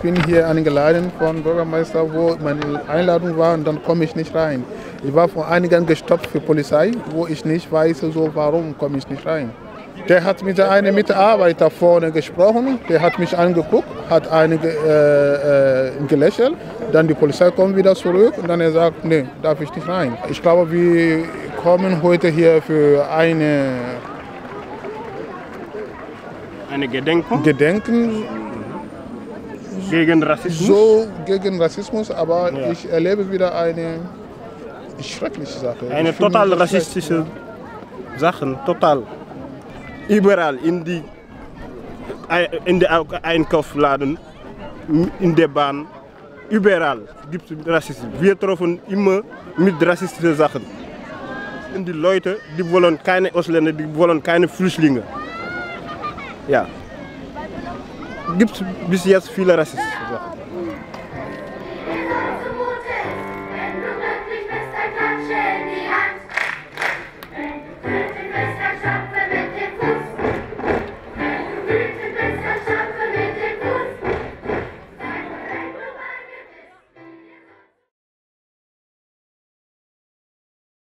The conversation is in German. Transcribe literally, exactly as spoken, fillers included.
bin hier eingeladen von Bürgermeister, wo meine Einladung war und dann komme ich nicht rein. Ich war von einigen gestoppt für Polizei, wo ich nicht weiß, so, warum komme ich nicht rein. Der hat mit einem Mitarbeiter vorne gesprochen, der hat mich angeguckt, hat einige äh, äh, gelächelt, dann die Polizei kommt wieder zurück und dann er sagt, nee, darf ich nicht rein. Ich glaube, wir kommen heute hier für eine Eine Gedenken? Gedenken Gegen Rassismus? So gegen Rassismus, aber ja. ich erlebe wieder eine schreckliche Sache. Eine total rassistische Sache, total. Überall in die in der Einkaufsladen, in der Bahn, überall gibt es Rassismus. Wir treffen immer mit rassistischen Sachen. Und die Leute, die wollen keine Ausländer, die wollen keine Flüchtlinge. Ja. Gibt es bis jetzt viele rassistische Sachen.